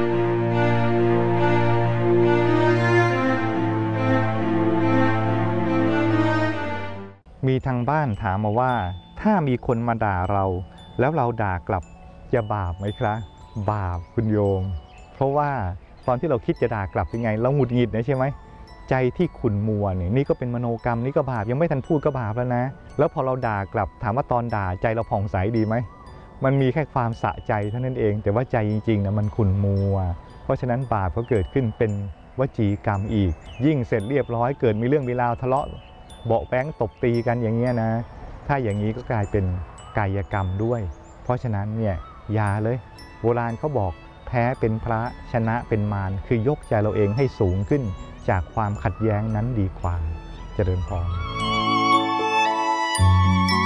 มีทางบ้านถามมาว่าถ้ามีคนมาด่าเราแล้วเราด่ากลับจะบาปไหมครับบาปคุณโยมเพราะว่าตอนที่เราคิดจะด่ากลับยังไงเราหงุดหงิดนะใช่ไหมใจที่ขุ่นมัวเนี่ยนี่ก็เป็นมโนกรรมนี่ก็บาปยังไม่ทันพูดก็บาปแล้วนะแล้วพอเราด่ากลับถามว่าตอนด่าใจเราผ่องใสดีไหมมันมีแค่ความสะใจเท่านั้นเองแต่ว่าใจจริงๆนะมันขุ่นมัวเพราะฉะนั้นบาปก็เกิดขึ้นเป็นวจีกรรมอีกยิ่งเสร็จเรียบร้อยเกิดมีเรื่องมีราวทะเลาะเบาะแว้งตบตีกันอย่างเงี้ยนะถ้าอย่างนี้ก็กลายเป็นกายกรรมด้วยเพราะฉะนั้นเนี่ยอย่าเลยโบราณเขาบอกแพ้เป็นพระชนะเป็นมารคือยกใจเราเองให้สูงขึ้นจากความขัดแย้งนั้นดีกว่าเจริญพร